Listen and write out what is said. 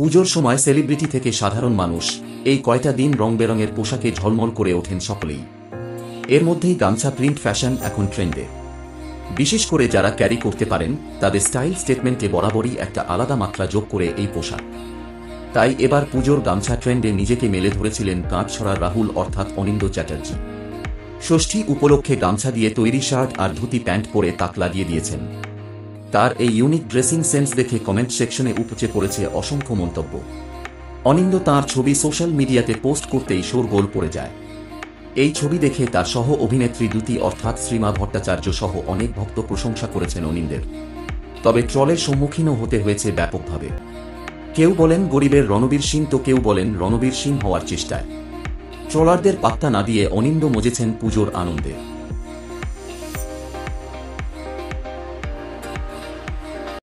পুজোর সময় সেলিব্রিটি থেকে সাধারণ মানুষ এই কয়টা দিন রং বেরঙের পোশাকে ঝলমল করে ওঠেন সকলেই। এর মধ্যেই গামছা প্রিন্ট ফ্যাশন এখন ট্রেন্ডে। বিশেষ করে যারা ক্যারি করতে পারেন তাদের স্টাইল স্টেটমেন্টে বরাবরই একটা আলাদা মাত্রা যোগ করে এই পোশাক। তাই এবার পুজোর গামছা ট্রেন্ডে নিজেকে মেলে ধরেছিলেন গাঁটছড়ার রাহুল অর্থাৎ অনিন্দ্য চ্যাটার্জি। ষষ্ঠী উপলক্ষে গামছা দিয়ে তৈরি শার্ট আর ধুতি প্যান্ট পরে তাক লাগিয়ে দিয়েছেন। তার এই ইউনিক ড্রেসিং সেন্স দেখে কমেন্ট সেকশনে উপচে পড়েছে অসংখ্য মন্তব্য। অনিন্দ্য তাঁর ছবি সোশ্যাল মিডিয়াতে পোস্ট করতেই শোরগোল পড়ে যায়। এই ছবি দেখে তার সহ অভিনেত্রী দ্যুতি অর্থাৎ শ্রীমা ভট্টাচার্য সহ অনেক ভক্ত প্রশংসা করেছেন অনিন্দের। তবে ট্রলের সম্মুখীনও হতে হয়েছে ব্যাপকভাবে। কেউ বলেন গরিবের রণবীর সিং, তো কেউ বলেন রণবীর সিং হওয়ার চেষ্টায়। ট্রলারদের পাত্তা না দিয়ে অনিন্দ্য মজেছেন পুজোর আনন্দে।